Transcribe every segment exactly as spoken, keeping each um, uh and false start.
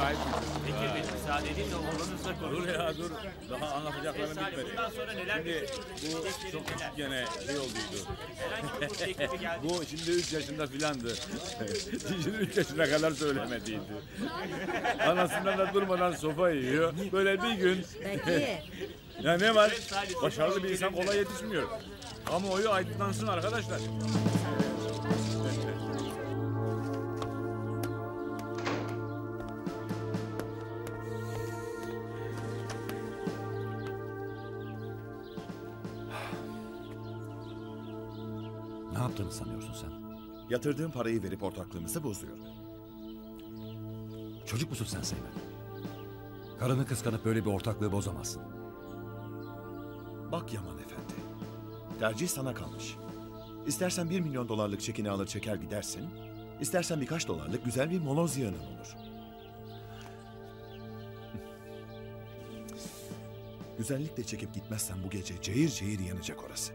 sahip çıktı. Peki bir müsaade edin de oğlunuzla Dur konuşalım. ya dur. Daha anlatacaklarım bitmedi. Bundan sonra neler Şimdi bu çok küçük gene şey olduydu. Herhangi bir teklifi geldi. Bu şimdi üç yaşında filandı. Şimdi üç yaşına kadar söylemediydi. Anasından da durmadan sopa yiyor. Böyle bir gün. Peki. Ya ne var? Başarılı bir insan kolay yetişmiyor. Kamuoyu aydınlansın arkadaşlar. Ne yaptığını sanıyorsun sen? Yatırdığın parayı verip ortaklığımızı bozuyor. Çocuk musun sen Seymen? Karını kıskanıp böyle bir ortaklığı bozamazsın. Bak Yaman Efendi. Tercih sana kalmış. İstersen bir milyon dolarlık çekini alır çeker gidersin. İstersen birkaç dolarlık güzel bir moloz yığının olur. Güzellikle çekip gitmezsen bu gece cayır cayır yanacak orası.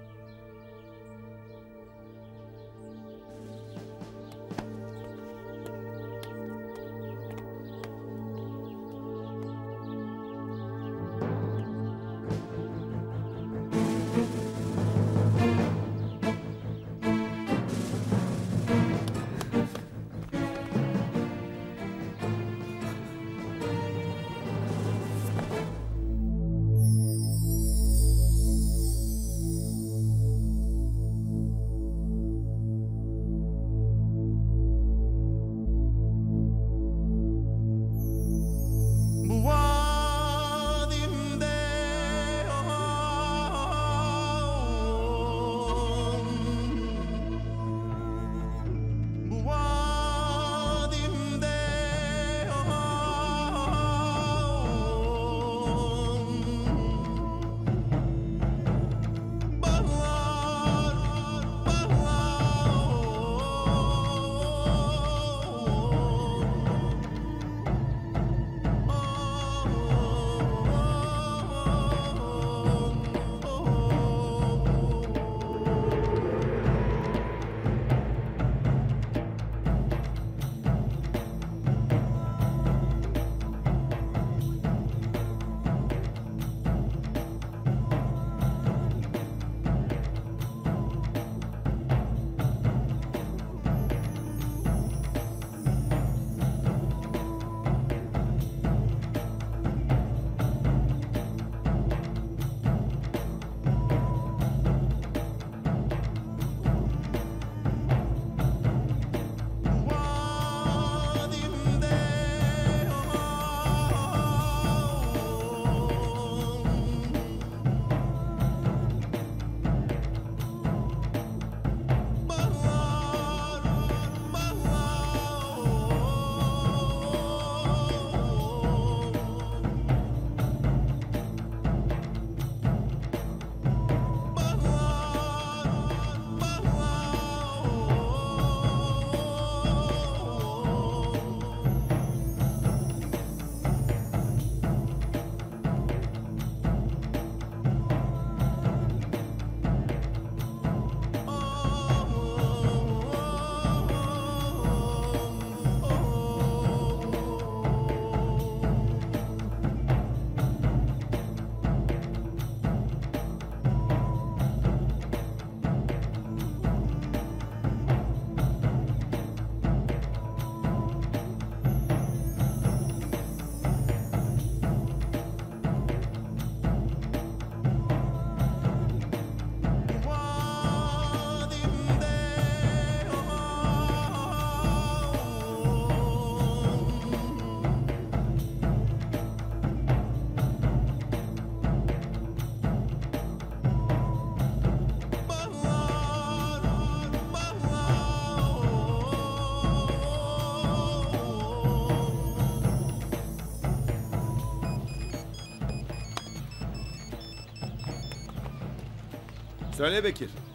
Söyle Bekir.